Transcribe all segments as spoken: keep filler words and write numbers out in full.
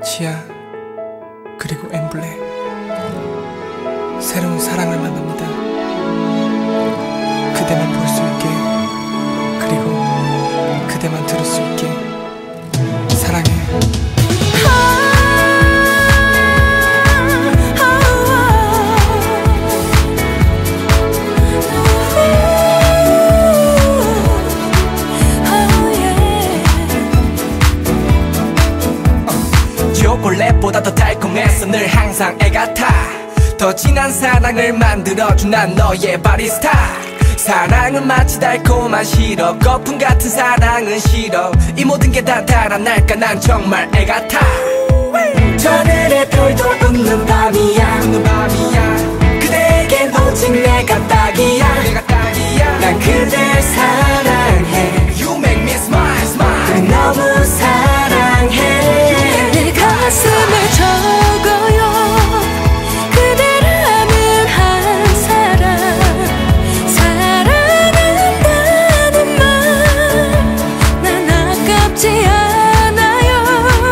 지아 그리고 엠블레 새로운 사랑을 만납니다. 그대만 볼 수 있게 그리고 그대만 들을 수 있게 사랑해. 초콜릿보다 더 달콤해서 늘 항상 애같아. 더 진한 사랑을 만들어준 난 너의 바리스타. 사랑은 마치 달콤한 시럽, 거품 같은 사랑은 싫어. 이 모든 게 다 달아날까 난 정말 애같아. 저늘의 별도 웃는 밤이야, 웃는 밤이야. 그대에겐 오직 내가 딱이야, 내가 딱이야. 난 그댈 사랑해. You make me smile, smile. 너무 사랑해. 가슴을 적어요. 그대라는 한 사람 사랑한다는 말 난 아깝지 않아요.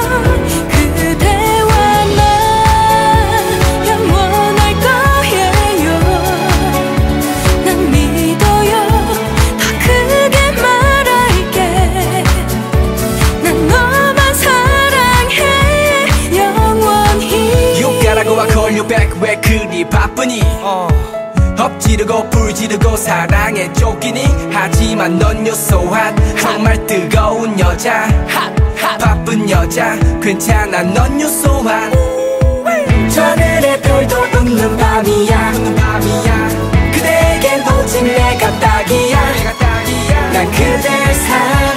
그대와 나 영원할 거예요. 난 믿어요. 더 크게 말할게. 난 너만 사랑해. I call you back 왜 그리 바쁘니 어. 엎지르고 불지르고 사랑에 쫓기니. 하지만 넌 요소한 정말 뜨거운 여자. 핫, 핫. 바쁜 여자 괜찮아 넌 요소한. 저늘의 별도 웃는 밤이야, 웃는 밤이야. 그대에겐 오직 내가 딱이야, 내가 딱이야. 난 그댈 사랑해.